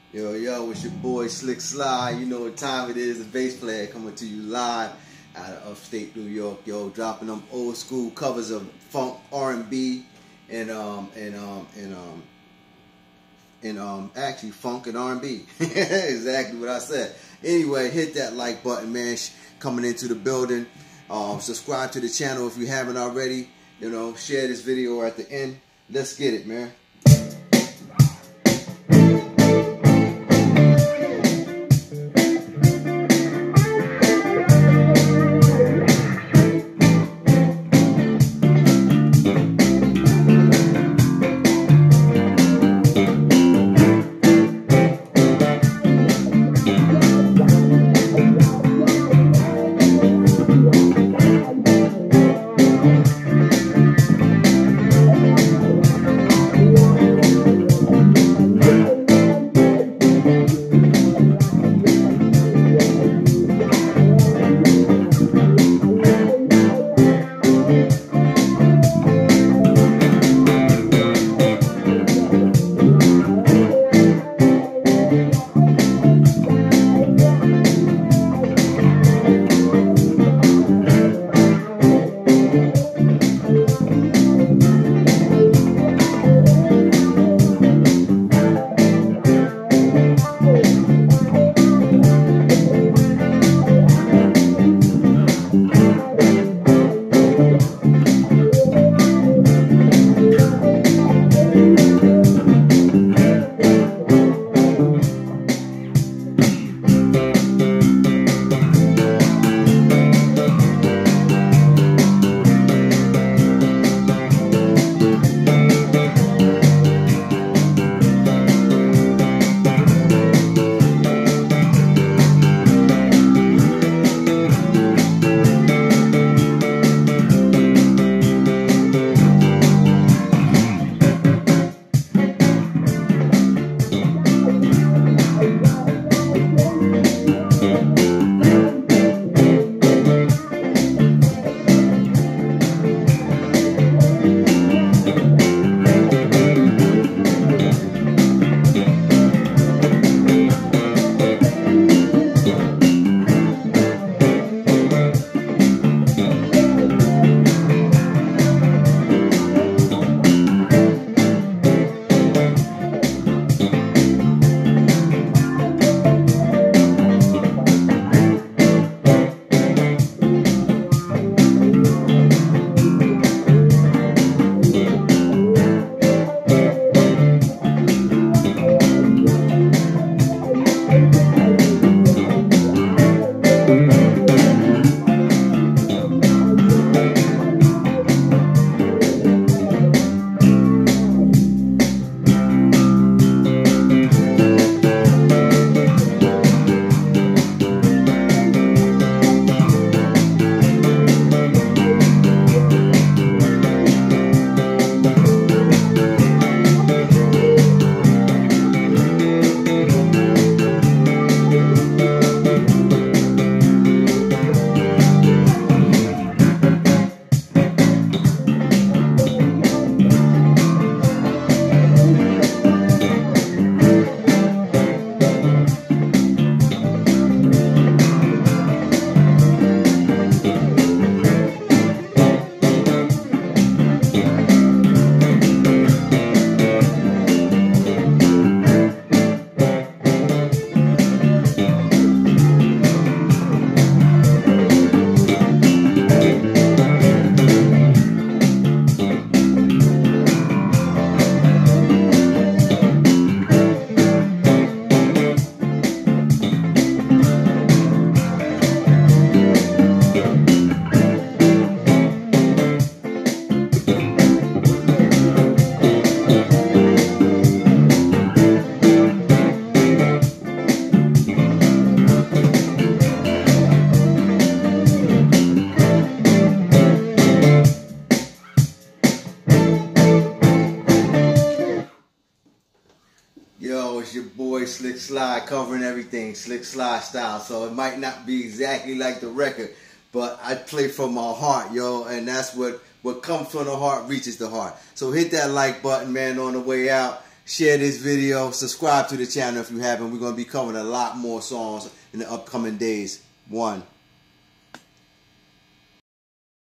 Yo, it's your boy Slick Sly. You know what time it is. The bass player coming to you live out of upstate New York. Yo, dropping them old school covers of funk, R&B, and actually funk and R&B. Exactly what I said. Anyway, hit that like button, man. Coming into the building. Subscribe to the channel if you haven't already. Share this video at the end. Let's get it, man. Yo, it's your boy Slick Sly covering everything, Slick Sly style. So it might not be exactly like the record, but I play from my heart, yo, and that's what comes from the heart reaches the heart. So hit that like button, man, on the way out. share this video, subscribe to the channel if you haven't. We're going to be covering a lot more songs in the upcoming days. 1.